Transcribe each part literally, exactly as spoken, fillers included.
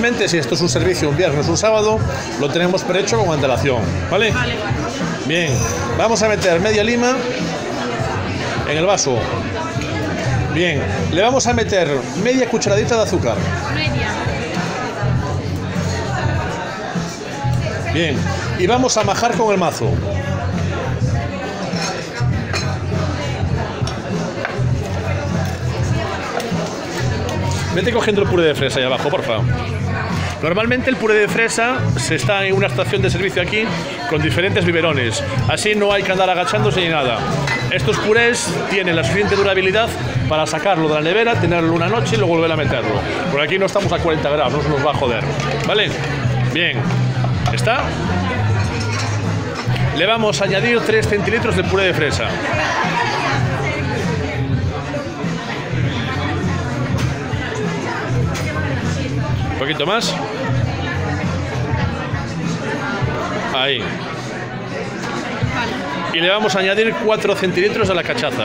Normalmente, si esto es un servicio un viernes o un sábado, lo tenemos prehecho con antelación, ¿vale? Vale. Bien, vamos a meter media lima en el vaso. Bien, le vamos a meter media cucharadita de azúcar. Media. Bien, y vamos a majar con el mazo. Vete cogiendo el puré de fresa ahí abajo, por favor. Normalmente el puré de fresa se está en una estación de servicio aquí con diferentes biberones. Así no hay que andar agachándose ni nada. Estos purés tienen la suficiente durabilidad para sacarlo de la nevera, tenerlo una noche y luego volver a meterlo. Por aquí no estamos a cuarenta grados, no se nos va a joder. ¿Vale? Bien. ¿Está? Le vamos a añadir tres centilitros de puré de fresa. Un poquito más. Ahí. Y le vamos a añadir cuatro centilitros de la cachaza.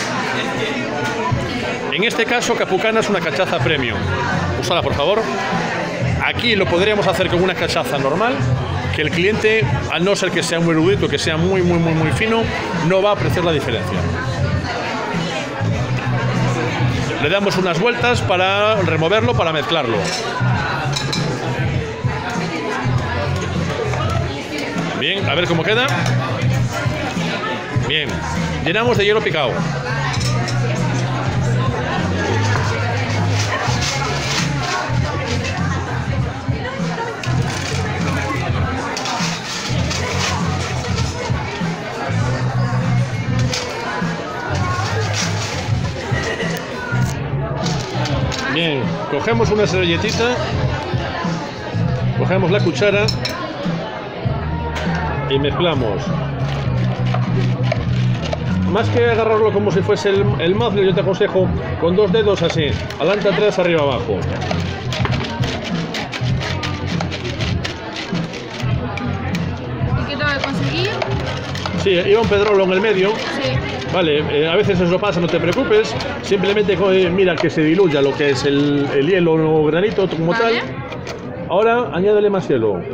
En este caso, Capucana es una cachaza premium. Úsala, por favor. Aquí lo podríamos hacer con una cachaza normal, que el cliente, a no ser que sea muy erudito, que sea muy, muy, muy, muy fino, no va a apreciar la diferencia. Le damos unas vueltas para removerlo, para mezclarlo. Bien, a ver cómo queda. Bien, llenamos de hielo picado. Bien, cogemos una servilletita, cogemos la cuchara y mezclamos. Más que agarrarlo como si fuese el, el muffler, yo te aconsejo con dos dedos así, adelante, atrás, arriba, abajo. ¿Y qué tengo que conseguir? Sí, iba un pedrolo en el medio. Sí. Vale, eh, a veces eso pasa, no te preocupes. Simplemente eh, mira que se diluya lo que es el, el hielo o granito como Vale. tal. Ahora añádele más hielo. Vale.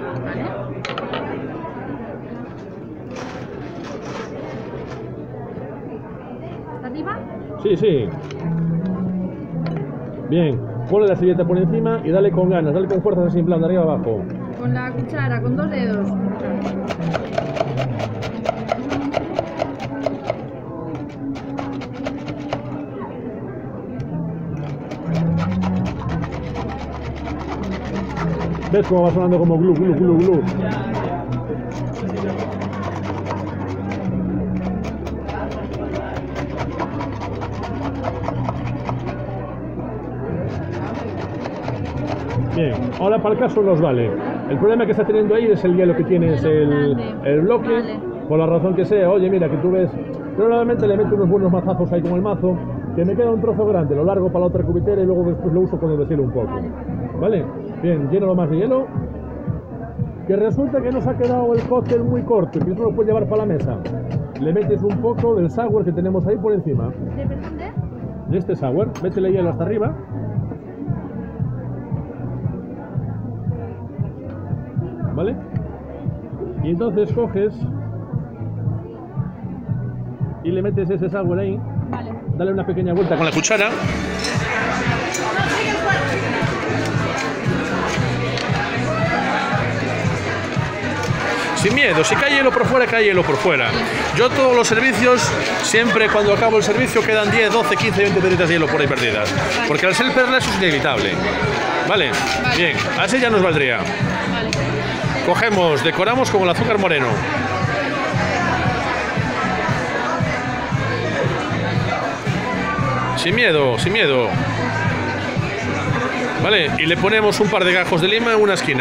¿Está arriba? Sí, sí. Bien, ponle la servilleta por encima y dale con ganas, dale con fuerza así en plan de arriba abajo. Con la cuchara, con dos dedos. ¿Ves cómo va sonando como glu, glu, glu, glu? Bien, ahora para el caso nos vale. El problema que está teniendo ahí es el hielo que tienes el, el bloque, Vale. por la razón que sea. Oye, mira, que tú ves, yo normalmente le meto unos buenos mazazos ahí con el mazo, que me queda un trozo grande, lo largo para la otra cubitera y luego después lo uso cuando deshielo un poco. ¿Vale? Bien, llénalo más de hielo. Que resulta que nos ha quedado el cóctel muy corto y que eso lo puedes llevar para la mesa. Le metes un poco del sour que tenemos ahí por encima. ¿De dónde? De este sour, métele hielo hasta arriba. ¿Vale? Y entonces coges y le metes ese sour ahí. Vale. Dale una pequeña vuelta con la cuchara. Sin miedo, si cae hielo por fuera, cae hielo por fuera. Yo todos los servicios, siempre cuando acabo el servicio quedan diez, doce, quince, veinte pepitas de hielo por ahí perdidas. Porque al ser perla eso es inevitable. ¿Vale? Vale. Bien, así ya nos valdría. Vale. Cogemos, decoramos con el azúcar moreno. Sin miedo, sin miedo. Vale, y le ponemos un par de gajos de lima en una esquina.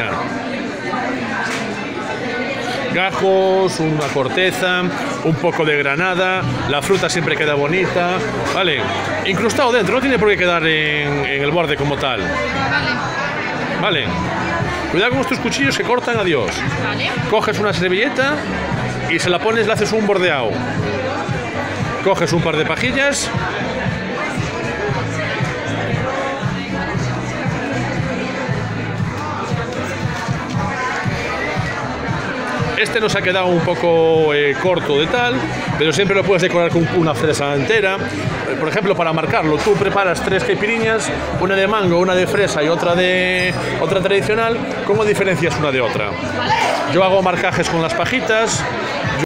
Gajos, una corteza, un poco de granada, la fruta siempre queda bonita, ¿vale? Incrustado dentro, no tiene por qué quedar en, en el borde como tal. Vale. Vale. Cuidado con estos cuchillos que cortan a Dios. Vale. Coges una servilleta y se la pones, le haces un bordeado. Coges un par de pajillas. Este nos ha quedado un poco eh, corto de tal, pero siempre lo puedes decorar con una fresa entera. Eh, por ejemplo, para marcarlo, tú preparas tres caipiriñas, una de mango, una de fresa y otra de otra tradicional. ¿Cómo diferencias una de otra? Yo hago marcajes con las pajitas,